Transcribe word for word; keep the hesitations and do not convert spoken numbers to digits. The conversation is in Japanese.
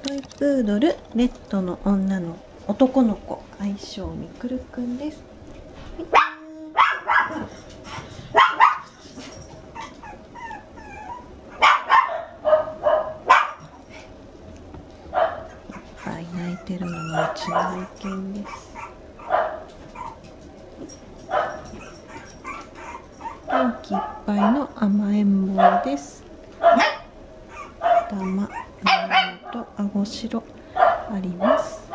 トイプードルレッドの女の男の子、愛称みくるくんです。いっぱい泣いてるのがうちの愛犬です。元気いっぱいの甘えん坊です。頭、胸元、あごしろあります。